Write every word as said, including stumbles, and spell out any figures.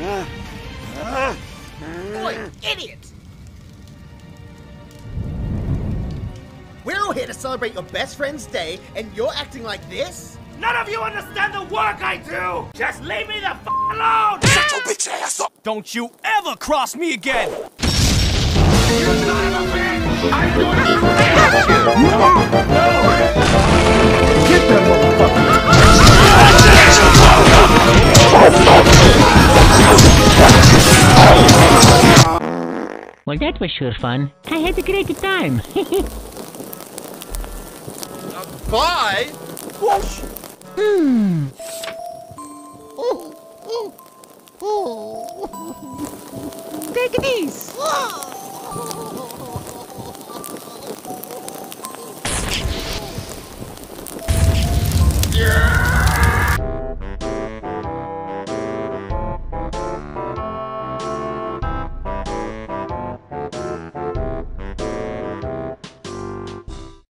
Oi, idiot! We're all here to celebrate your best friend's day, and you're acting like this? None of you understand the work I do! Just leave me the f alone! Shut your bitch ass up! Don't you ever cross me again! You son of a bitch! I'm gonna Get that motherfucker! Well, that was sure fun. I had a great time. Bye! Whoosh! Hmm. Take it easy.